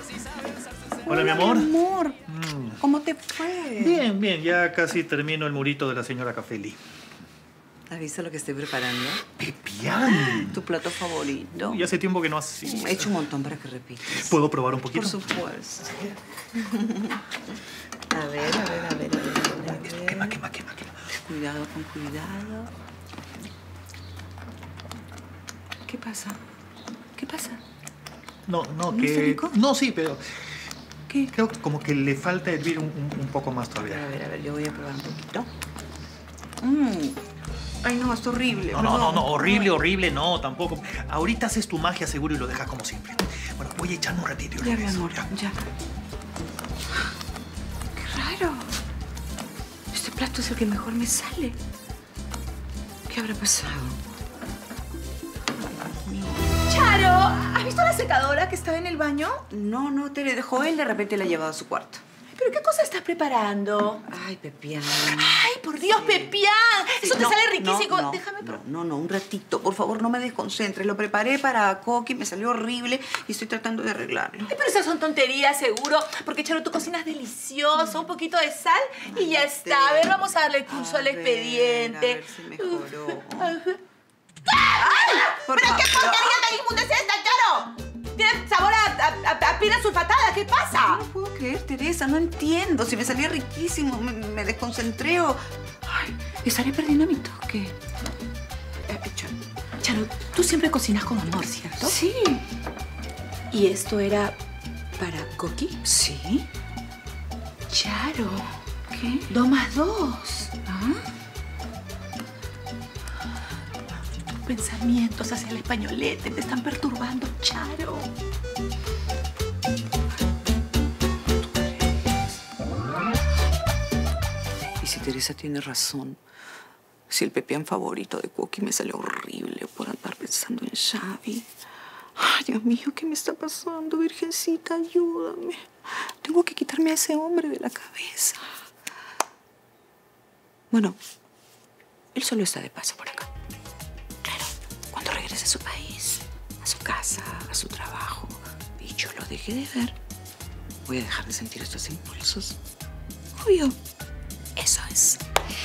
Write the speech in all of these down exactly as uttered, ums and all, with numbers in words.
Hola, mi amor. Mi amor. Mm. ¿Cómo te fue? Bien, bien. Ya casi termino el murito de la señora Cafeli. ¿Has visto lo que estoy preparando? ¡Pepián! ¿Tu plato favorito? Y hace tiempo que no hacía. He hecho un montón para que repitas. ¿Puedo probar un poquito? Por supuesto. A ver, a ver, a ver, a ver. A ver. Quema, quema, quema, quema. Cuidado, con cuidado. ¿Qué pasa? ¿Qué pasa? No, no, ¿No que... está rico? No, sí, pero... ¿Qué? Creo que como que le falta hervir un, un, un poco más todavía. A ver, a ver, yo voy a probar un poquito. Mmm. Ay, no, es horrible. No, no, no, no, horrible, horrible, no, tampoco. Ahorita haces tu magia seguro y lo dejas como siempre. Bueno, voy a echarme un ratito. Ya, mi amor, ya. ya. Qué raro. Este plato es el que mejor me sale. ¿Qué habrá pasado? Charo, ¿has visto la secadora que estaba en el baño? No, no, te la dejó él, de repente la ha llevado a su cuarto. ¿Pero qué cosa estás preparando? Ay, pepián. Ay, por Dios, sí. Pepián. Eso sí, te no, sale riquísimo. No, no, Déjame probar. No, no, no, un ratito. Por favor, no me desconcentres. Lo preparé para Coqui, me salió horrible y estoy tratando de arreglarlo. Ay, pero esas son tonterías, seguro. Porque, Charo, tú cocinas delicioso. Un poquito de sal y ya está. A ver, vamos a darle curso al expediente. A ver si mejoró. Ay, Por ¿Pero favor, qué porquería tan inmunda es esta, Charo? Tiene sabor a, a, a, a pina sulfatada. ¿Qué pasa? No lo puedo creer, Teresa. No entiendo. Si me salía riquísimo, me, me desconcentré o... Ay, estaré perdiendo mi toque. Eh, Charo. Charo, tú siempre cocinas con amor, ¿cierto? Sí. ¿Y esto era para Coqui? Sí. Charo. ¿Qué? Dos más dos. ¿Ah? Pensamientos hacia el españolete te están perturbando, Charo. Y si Teresa tiene razón, si el pepián favorito de Coqui me salió horrible por andar pensando en Xavi. Ay, Dios mío, ¿qué me está pasando? Virgencita, ayúdame. Tengo que quitarme a ese hombre de la cabeza. Bueno, él solo está de paso por acá. Cuando regrese a su país, a su casa, a su trabajo, y yo lo deje de ver, voy a dejar de sentir estos impulsos. Obvio, eso es.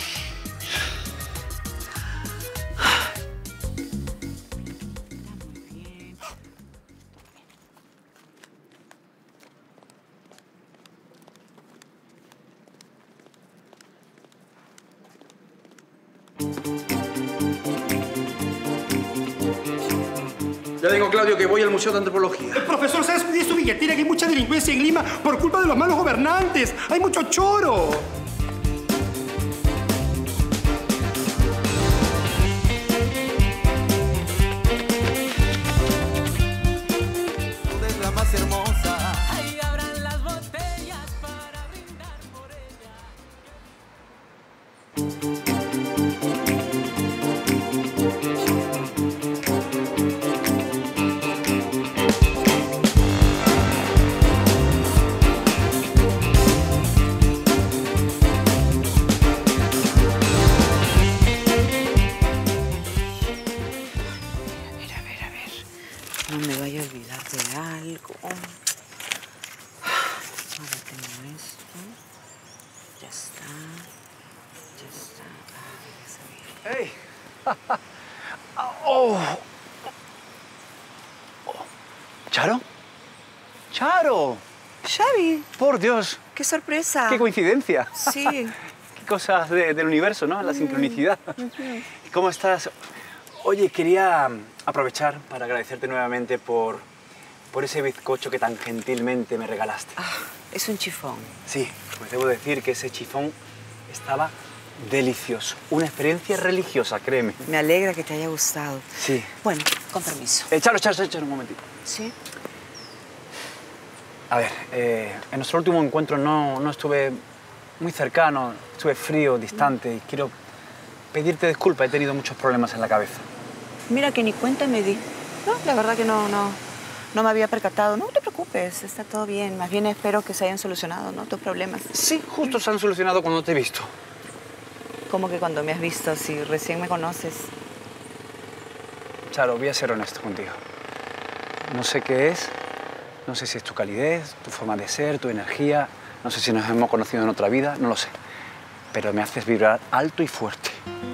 Ya digo, Claudio, que voy al Museo de Antropología. El profesor, ¿sabes cuide su billetera? Que hay mucha delincuencia en Lima por culpa de los malos gobernantes. ¡Hay mucho choro! Tú eres la más hermosa. Ahí abran las botellas para brindar por ella. No me vaya a olvidar de algo. Ahora tengo esto. Ya está. Ya está. ¡Ey! oh. ¿Charo? ¡Charo! Xavi, ¡Por Dios! qué sorpresa. ¡Qué coincidencia! Sí. Qué cosas de, del universo, ¿no? La sincronicidad. ¿Cómo estás? Oye, quería aprovechar para agradecerte nuevamente por, por ese bizcocho que tan gentilmente me regalaste. Ah, es un chifón. Sí, pues debo decir que ese chifón estaba delicioso. Una experiencia religiosa, créeme. Me alegra que te haya gustado. Sí. Bueno, con permiso. Eh, Charo, Charo, Charo, un momentito. ¿Sí? A ver, eh, en nuestro último encuentro no, no estuve muy cercano, estuve frío, distante, y quiero pedirte disculpas. He tenido muchos problemas en la cabeza. Mira que ni cuenta me di. No, la verdad que no, no, no me había percatado. No te preocupes, está todo bien. Más bien espero que se hayan solucionado, ¿no? Tus problemas. Sí, justo se han solucionado cuando te he visto. ¿Cómo que cuando me has visto? Si recién me conoces. Charo, voy a ser honesto contigo. No sé qué es, No sé si es tu calidez, tu forma de ser, tu energía. No sé si nos hemos conocido en otra vida, no lo sé. Pero me haces vibrar alto y fuerte.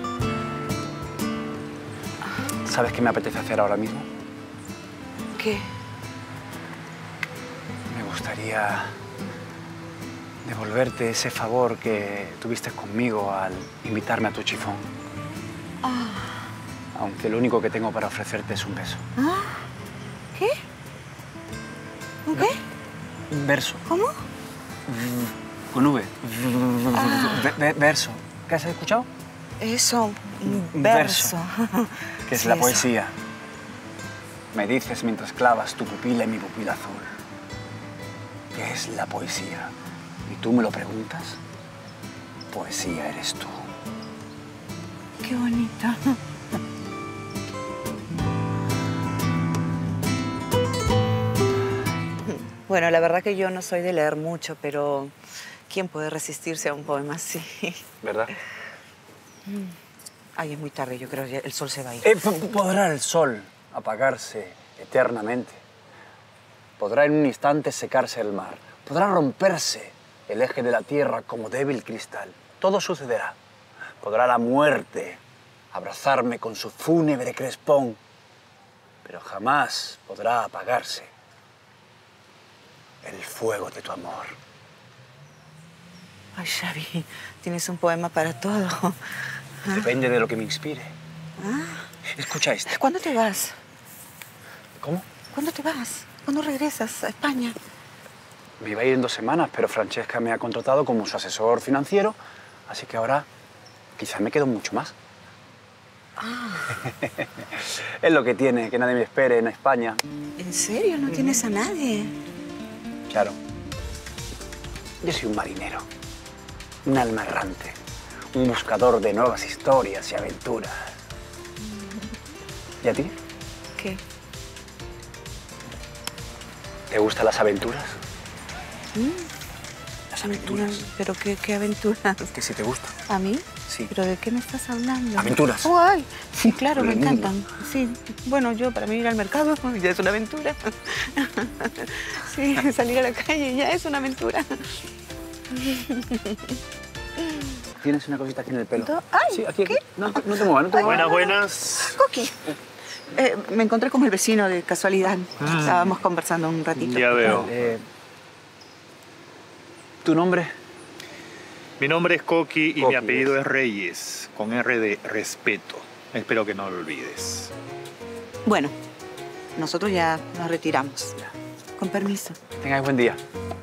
¿Sabes qué me apetece hacer ahora mismo? ¿Qué? Me gustaría devolverte ese favor que tuviste conmigo al invitarme a tu chifón. Ah. Aunque lo único que tengo para ofrecerte es un beso. ¿Ah? ¿Qué? ¿Un qué? Un verso. ¿Cómo? Con V. Ah. Ve- ve- verso. ¿Qué has escuchado? Eso, un Un verso. Que es Sí, la eso. poesía. Me dices mientras clavas tu pupila en mi pupila azul. ¿Qué es la poesía? ¿Y tú me lo preguntas? Poesía eres tú. Qué bonito. Bueno, la verdad que yo no soy de leer mucho, pero ¿quién puede resistirse a un poema así? ¿Verdad? Ay, es muy tarde, yo creo que el sol se va a ir. Eh, p- ¿Podrá el sol apagarse eternamente? ¿Podrá en un instante secarse el mar? ¿Podrá romperse el eje de la tierra como débil cristal? Todo sucederá. ¿Podrá la muerte abrazarme con su fúnebre crespón? Pero jamás podrá apagarse el fuego de tu amor. Ay, Xavi, tienes un poema para todo. Depende de lo que me inspire. Ah, Escucha esto. ¿cuándo te vas? ¿Cómo? ¿Cuándo te vas? ¿Cuándo regresas a España? Me iba a ir en dos semanas, pero Francesca me ha contratado como su asesor financiero, así que ahora quizás me quedo mucho más. Ah, Es lo que tiene, que nadie me espere en España. ¿en serio? ¿No tienes a nadie? Claro. Yo soy un marinero, un alma errante, un buscador de nuevas historias y aventuras. ¿Y a ti? ¿Qué? ¿Te gustan las aventuras? Las aventuras. ¿Pero qué, qué aventura? Que si te gusta. ¿A mí? Sí. ¿Pero de qué me estás hablando? Aventuras. Oh, ay, sí, claro, me Por el mundo. encantan. Sí, bueno, yo para mí ir al mercado ya es una aventura. Sí, salir a la calle ya es una aventura. Tienes una cosita aquí en el pelo. Do- ay, sí, aquí, aquí. ¿qué? No, no te muevas, no te muevas. Buenas, buenas. Coqui, eh, me encontré con el vecino de casualidad. Estábamos conversando un ratito. Ya veo. Eh, ¿Tu nombre? Mi nombre es Coqui y Coqui mi apellido es. es Reyes, con R de respeto. Espero que no lo olvides. Bueno, nosotros ya nos retiramos. Con permiso. Tengáis buen día.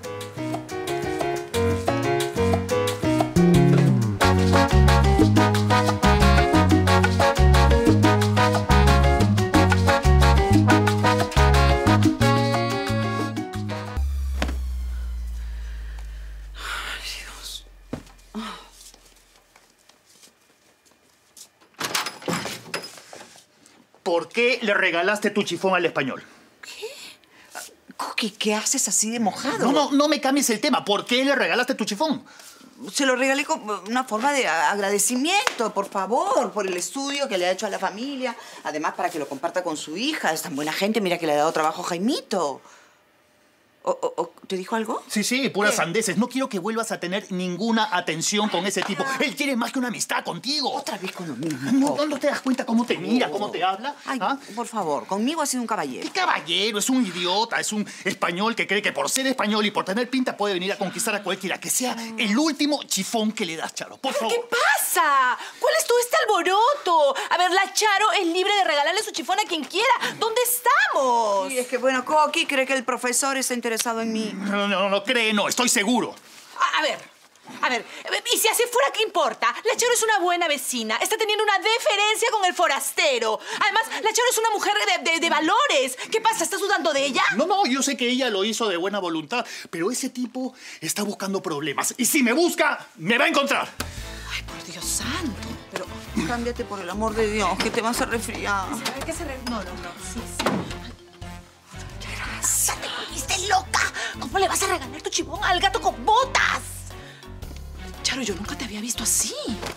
¿Por qué le regalaste tu chifón al español? Coqui, ¿qué haces así de mojado? No, no, no me cambies el tema. ¿Por qué le regalaste tu chifón? Se lo regalé con una forma de a- agradecimiento, por favor, por el estudio que le ha hecho a la familia. Además, para que lo comparta con su hija. Es tan buena gente, mira que le ha dado trabajo a Jaimito. ¿O, o- o- ¿Te dijo algo? Sí, sí, puras ¿Qué? sandeces. No quiero que vuelvas a tener ninguna atención con ese tipo. Él quiere más que una amistad contigo. Otra vez con lo mismo. ¿No, no, no te das cuenta cómo te mira, cómo te habla? Ay, ¿Ah? por favor, conmigo ha sido un caballero. ¿Qué caballero? Es un idiota, es un español que cree que por ser español y por tener pinta puede venir a conquistar a cualquiera. Que sea el último chifón que le das, Charo. Por favor. ¿Qué pasa? ¿Cuál es todo este alboroto? A ver, la Charo es libre de regalarle su chifón a quien quiera. ¿Dónde estamos? Y es que, bueno, Coqui cree que el profesor está interesado en mí. No, no, no cree, no, estoy seguro. A, a ver, a ver, y si así fuera, ¿qué importa? La Charo es una buena vecina, está teniendo una deferencia con el forastero. Además, la Charo es una mujer de, de- de valores. ¿Qué pasa? ¿Estás dudando de ella? No, no, yo sé que ella lo hizo de buena voluntad, pero ese tipo está buscando problemas. Y si me busca, me va a encontrar. Ay, por Dios santo. Pero cámbiate por el amor de Dios, que te vas a resfriar. A ver, ¿qué se re... No, no, no, sí, sí. Teresa, te volviste loca. ¿Cómo le vas a regalar tu chifón al gato con botas? Charo, yo nunca te había visto así.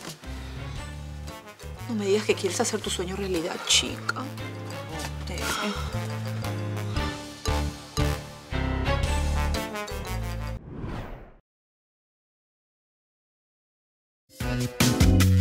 No me digas que quieres hacer tu sueño realidad, chica. Te- Thank you.